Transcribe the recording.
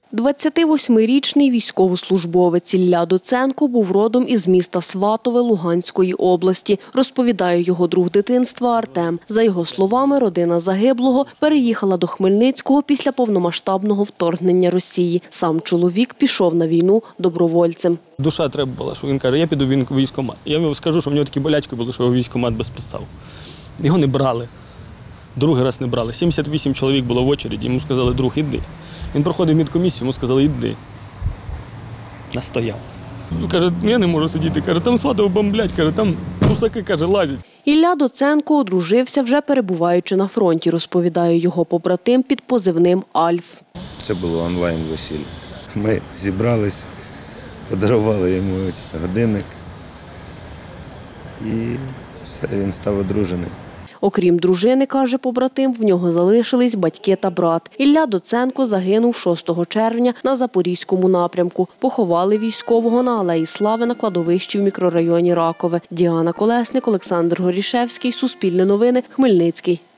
28-річний військовослужбовець Ілля Доценко був родом із міста Сватове Луганської області, розповідає його друг дитинства Артем. За його словами, родина загиблого переїхала до Хмельницького після повномасштабного вторгнення Росії. Сам чоловік пішов на війну добровольцем. Душа треба була, що він каже, я піду в військкомат. Я йому скажу, що в нього такі болячки були, що його військкомат без підстав. Його не брали. Другий раз не брали. 78 чоловік було в очереді, йому сказали, друг, іди. Він проходив медкомісію, йому сказали, іди. Настояв. Каже, я не можу сидіти, каже, там Сватово бомблять, каже, там русаки, каже, лазять. Ілля Доценко одружився вже перебуваючи на фронті, розповідає його побратим під позивним Альф. Це було онлайн-весілля. Ми зібрались, подарували йому годинник і все, він став одружений. Окрім дружини, каже побратим, в нього залишились батьки та брат. Ілля Доценко загинув 6 червня на Запорізькому напрямку. Поховали військового на Алеї Слави на кладовищі в мікрорайоні Ракове. Діана Колесник, Олександр Горішевський, Суспільне новини, Хмельницький.